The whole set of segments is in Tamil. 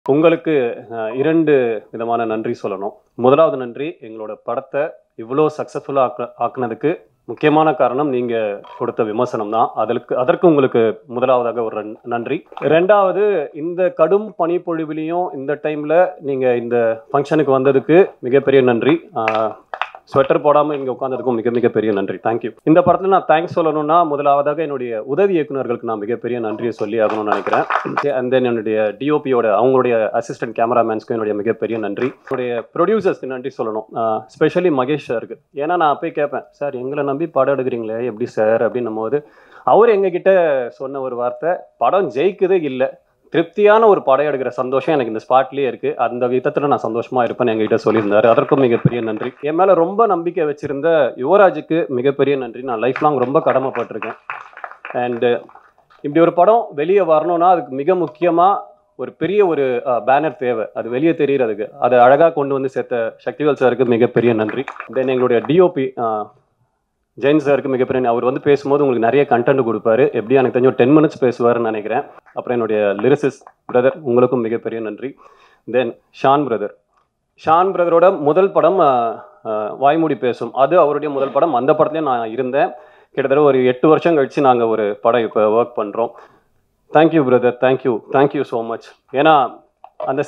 உங்களுக்கு 2 விதமான நன்றி சொல்லணும். முதலாவது நன்றி எங்களோட படத்தை இவ்வளோ சக்ஸஸ்ஃபுல்லா ஆக்குனதுக்கு முக்கியமான காரணம் நீங்க கொடுத்த விமர்சனம் தான். அதற்கு உங்களுக்கு முதலாவதாக ஒரு நன்றி. 2வது இந்த கடும் பனிப்பொழிவிலையும் இந்த டைம்ல நீங்க இந்த ஃபங்க்ஷனுக்கு வந்ததுக்கு மிகப்பெரிய நன்றி. ஸ்வெட்டர் போடாமல் இங்கே உட்காந்ததுக்கும் மிகப்பெரிய நன்றி. தேங்க்யூ. இந்த படத்தில் நான் தேங்க்ஸ் சொல்லணும்னா முதலாவதாக என்னுடைய உதவி இயக்குநர்களுக்கு நான் மிகப்பெரிய நன்றியை சொல்லி ஆகணும்னு நினைக்கிறேன். அண்ட் தென் என்னுடைய டிஓபியோட அவங்களுடைய அசிஸ்டன்ட் கேமராமேன்ஸ்க்கு என்னுடைய மிகப்பெரிய நன்றி. என்னுடைய ப்ரொடியூசர்ஸ்க்கு நன்றி சொல்லணும், ஸ்பெஷலி மகேஷ் சாருக்கு. ஏன்னா நான் போய் கேட்பேன், சார் எங்களை நம்பி படம் எடுக்கிறீங்களே எப்படி சார் அப்படின்னும் போது அவர் எங்ககிட்ட சொன்ன ஒரு வார்த்தை, படம் ஜெயிக்குதே இல்லை, திருப்தியான ஒரு படம் எடுக்கிற சந்தோஷம் எனக்கு இந்த ஸ்பாட்லேயே இருக்குது, அந்த விதத்தில் நான் சந்தோஷமாக இருப்பேன்னு எங்ககிட்ட சொல்லியிருந்தாரு. அதற்கும் மிகப்பெரிய நன்றி. என் மேலே ரொம்ப நம்பிக்கை வச்சுருந்த யுவராஜுக்கு மிகப்பெரிய நன்றி. நான் லைஃப் லாங் ரொம்ப கடமைப்பட்டிருக்கேன். அண்டு இப்படி ஒரு படம் வெளியே வரணும்னா அதுக்கு மிக முக்கியமாக ஒரு பெரிய ஒரு பேனர் தேவை, அது வெளியே தெரியுறதுக்கு. அதை அழகாக கொண்டு வந்து சேர்த்த சக்திவேல் சாருக்கு மிகப்பெரிய நன்றி. தென் எங்களுடைய டிஓபி ஜெயின் சாருக்கு மிகப்பெரிய, அவர் வந்து பேசும்போது உங்களுக்கு நிறைய கண்டென்ட் கொடுப்பாரு. எப்படி எனக்கு தெரிஞ்ச ஒரு 10 minutes பேசுவார்னு நினைக்கிறேன். அப்புறம் என்னுடைய லிரிசிஸ்ட் பிரதர், உங்களுக்கும் மிகப்பெரிய நன்றி. தென் ஷான் பிரதரோட முதல் படம் வாய்மூடி பேசும், அது அவருடைய முதல் படம். அந்த படத்துலேயும் நான் இருந்தேன். கிட்டத்தட்ட ஒரு 8 வருஷம் கழிச்சு நாங்கள் ஒரு படம் இப்போ ஒர்க் பண்ணுறோம். Thank you brother, thank you so much. ஏன்னா அந்த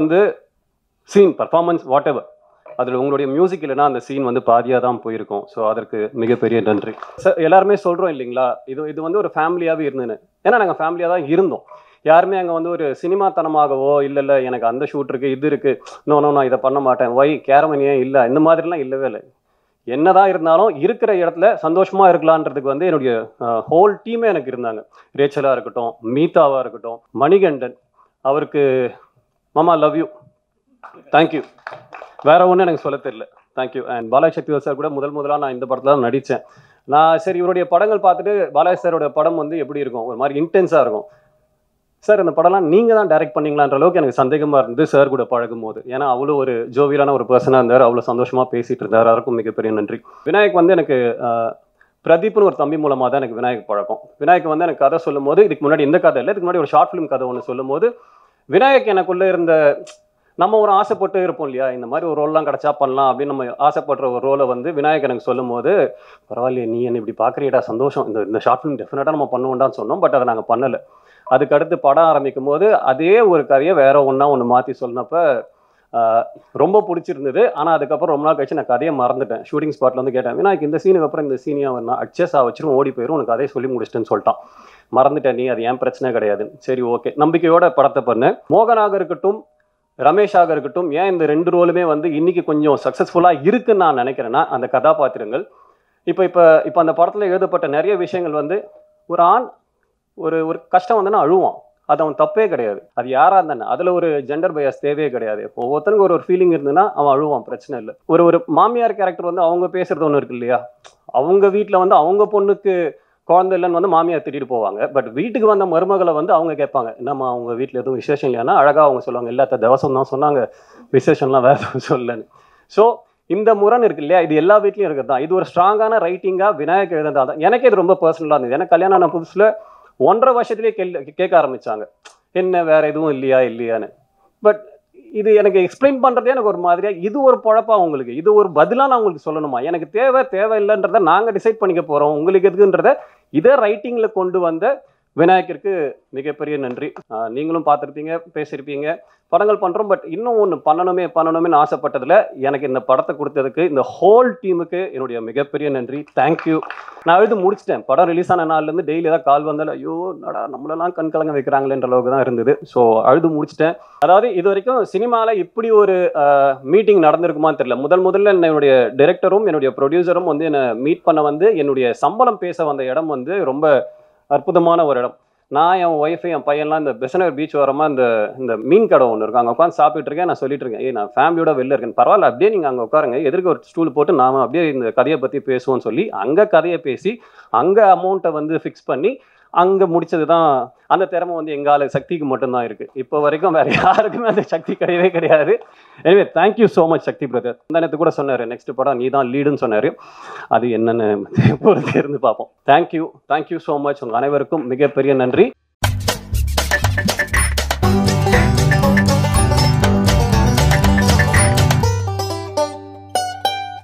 சீன் பர்ஃபார்மன்ஸ் வாட் எவர், அதில் உங்களுடைய மியூசிக் இல்லைன்னா அந்த சீன் வந்து பாதியாக தான் போயிருக்கும். ஸோ அதற்கு மிகப்பெரிய நன்றி. சார் எல்லாருமே சொல்கிறோம் இல்லைங்களா, இது வந்து ஒரு ஃபேமிலியாகவே இருந்ததுன்னு. ஏன்னா நாங்கள் ஃபேமிலியாக தான் இருந்தோம். யாருமே அங்கே வந்து ஒரு சினிமாத்தனமாகவோ இல்லை எனக்கு அந்த ஷூட் இருக்குது இது இருக்குது, நான் இதை பண்ண மாட்டேன், கேரமனியே இல்லை, இந்த மாதிரிலாம் இல்லவே இல்லை. என்னதான் இருந்தாலும் இருக்கிற இடத்துல சந்தோஷமாக இருக்கலான்றதுக்கு வந்து என்னுடைய ஹோல் டீமே எனக்கு இருந்தாங்க. ரேச்சலாக இருக்கட்டும், மீதாவாக இருக்கட்டும், மணிகண்டன், அவருக்கு மாமா லவ் யூ, தேங்க்யூ, வேற ஒன்றும் எனக்கு சொல்ல தெரியல, thank you. And Balaji Sakthivel sir கூட முதலாக நான் இந்த படத்தில் தான் நடித்தேன். நான் சரி இவருடைய படங்கள் பார்த்துட்டு பாலாஜி சாரோட படம் வந்து எப்படி இருக்கும், ஒரு மாதிரி இன்டென்ஸாக இருக்கும். சார் இந்த படம்லாம் நீங்கள் தான் டைரக்ட் பண்ணீங்களான்ற அளவுக்கு எனக்கு சந்தேகமாக இருந்தது சார் கூட பழகும் போது. ஏன்னா அவ்வளோ ஒரு ஜோவியலான ஒரு பர்சனாக இருந்தார், அவ்வளோ சந்தோஷமாக பேசிகிட்டு இருந்தார். அதற்கும் மிகப்பெரிய நன்றி. விநாயக் வந்து எனக்கு பிரதீப்னு ஒரு தம்பி மூலமாக தான் எனக்கு விநாயக் பழக்கம். விநாயக் வந்து எனக்கு கதை சொல்லும் போது, இதுக்கு முன்னாடி இந்த கதை இல்லை, இதுக்கு முன்னாடி ஒரு ஷார்ட் ஃபிலிம் கதை ஒன்று சொல்லும் போது விநாயக் எனக்குள்ளே இருந்த, நம்ம ஒரு ஆசைப்பட்டு இருப்போம் இல்லையா, இந்த மாதிரி ஒரு ரோல்லாம் கிடச்சா பண்ணலாம் அப்படின்னு நம்ம ஆசைப்படுற ஒரு ரோலை வந்து விநாயக் எனக்கு சொல்லும் போது, பரவாயில்லையே நீ என்ன இப்படி பார்க்குறியடா, சந்தோஷம், இந்த ஷார்ட் ஃபிலிம் டெஃபினட்டாக நம்ம பண்ணுவோம்டான்னு சொன்னோம். பட் அதை நாங்கள் பண்ணலை. அதுக்கடுத்து படம் ஆரம்பிக்கும் போது அதே ஒரு கதையை வேற ஒன்று மாற்றி சொன்னப்ப ரொம்ப பிடிச்சிருந்தது. ஆனால் அதுக்கப்புறம் ரொம்ப நாள் கழிச்சு நான் கதையை மறந்துட்டேன். ஷூட்டிங் ஸ்பாட்டில் வந்து கேட்டேன், விநாயக் இந்த சீனுக்கு அப்புறம் இந்த சீனியாக வரணும், அட்ஜஸ்ட் வச்சிரும், ஓடி போயிடும், உனக்கு கதையை சொல்லி முடிச்சிட்டேன்னு சொல்லிட்டான். மறந்துட்டேன் நீ, அது ஏன் பிரச்சனை கிடையாது, சரி ஓகே, நம்பிக்கையோட படத்தை பண்ணு. மோகனாக இருக்கட்டும், ரமேஷாக இருக்கட்டும், ஏன் இந்த 2 ரோலுமே வந்து இன்னைக்கு கொஞ்சம் சக்ஸஸ்ஃபுல்லாக இருக்குன்னு நான் நினைக்கிறேன்னா அந்த கதாபாத்திரங்கள். இப்போ அந்த படத்தில் எழுதப்பட்ட நிறைய விஷயங்கள் வந்து ஒரு ஆண் ஒரு கஷ்டம் வந்துன்னா அழுவான், அது அவன் தப்பே கிடையாது, அது யாராக இருந்தானே, அதில் ஒரு ஜெண்டர் பயாஸ் தேவையே கிடையாது. ஒவ்வொருத்தனுக்கு ஒரு ஃபீலிங் இருந்ததுன்னா அவன் அழுவான், பிரச்சனை இல்லை. ஒரு மாமியார் கேரக்டர் வந்து அவங்க பேசுறது ஒன்று இருக்கு இல்லையா, அவங்க வீட்டில் வந்து அவங்க பொண்ணுக்கு குழந்தை இல்லைன்னு வந்து மாமியார் திட்டிட்டு போவாங்க. பட் வீட்டுக்கு வந்த மருமகளை வந்து அவங்க கேட்பாங்க, என்னம்மா அவங்க வீட்டில் எதுவும் விசேஷம் இல்லையானா, அழகாக அவங்க சொல்லுவாங்க, எல்லாத்த தவசம் தான் சொன்னாங்க, விசேஷம்லாம் வேற எதுவும் சொல்லலன்னு. ஸோ இந்த முரண் இருக்கு இல்லையா, இது எல்லா வீட்லையும் இருக்கிறது தான். இது ஒரு ஸ்ட்ராங்கான ரைட்டிங்காக விநாயக் எழுதுறதா தான். எனக்கே இது ரொம்ப பர்சனலாக இருந்தது. எனக்கு கல்யாணம் ஆன புதுசில் 1.5 வருஷத்துலேயே கேட்க ஆரம்பித்தாங்க, என்ன வேற எதுவும் இல்லையான்னு. பட் இது எனக்கு எக்ஸ்பிளைன் பண்ணுறதே எனக்கு ஒரு மாதிரியாக, இது ஒரு பொழப்பா உங்களுக்கு, இது ஒரு பதிலாக நான் உங்களுக்கு சொல்லணுமா, எனக்கு தேவை இல்லைன்றதை நாங்கள் டிசைட் பண்ணிக்க போகிறோம், உங்களுக்கு எதுக்குன்றதை இதை ரைட்டிங்கில் கொண்டு வந்த விநாயக்கிற்கு மிகப்பெரிய நன்றி. நீங்களும் பார்த்துருப்பீங்க, பேசியிருப்பீங்க, படங்கள் பண்ணுறோம். பட் இன்னும் ஒன்று பண்ணணுமே ஆசைப்பட்டதில் எனக்கு இந்த படத்தை கொடுத்ததுக்கு இந்த ஹோல் டீமுக்கு என்னுடைய மிகப்பெரிய நன்றி. தேங்க்யூ. நான் எழுதி முடிச்சிட்டேன். படம் ரிலீஸ் ஆன நாள்லேருந்து டெய்லி ஏதாவது கால் வந்தாலும் ஐயோ நடா நம்மளெல்லாம் கண்கலங்க வைக்கிறாங்களேன்ற அளவுக்கு தான் இருந்தது. ஸோ அழுது முடிச்சிட்டேன். அதாவது இது வரைக்கும் சினிமாவில் இப்படி ஒரு மீட்டிங் நடந்திருக்குமான்னு தெரியல. முதல்ல என்னுடைய டைரக்டரும் என்னுடைய ப்ரொடியூசரும் வந்து என்னை மீட் பண்ண வந்து என்னுடைய சம்பளம் பேச வந்த இடம் வந்து ரொம்ப அற்புதமான ஒரு இடம். நான் என் ஒய்ஃபு என் பையன்லாம் இந்த பெசனர் பீச் வரமா இந்த மீன் கடை ஒன்று இருக்கும், அங்கே உட்காந்து சாப்பிட்டு இருக்கேன். நான் சொல்லிட்டு இருக்கேன், நான் ஃபேமிலியோட வெளில இருக்கேன், பரவாயில்ல அப்படியே நீங்கள் அங்கே உட்காருங்க, எதிர்க்க ஒரு ஸ்டூல் போட்டு நாம அப்படியே இந்த கதையை பற்றி பேசுவோம்னு சொல்லி அங்கே கதையை பேசி அங்கே அமௌண்ட்டை வந்து ஃபிக்ஸ் பண்ணி அங்கே முடிச்சது தான். அந்த திறமை வந்து எங்கால சக்திக்கு மட்டும்தான் இருக்குது. இப்போ வரைக்கும் வேறு யாருக்குமே அந்த சக்தி கிடையாது. எனவே thank you so much Sakthi brother. அந்த நேரத்து கூட சொன்னார், நெக்ஸ்ட் படம் நீ தான் லீடுன்னு சொன்னார். அது என்னென்னு பொறுத்து இருந்து பார்ப்போம். Thank you so much. உங்கள் அனைவருக்கும் மிகப்பெரிய நன்றி.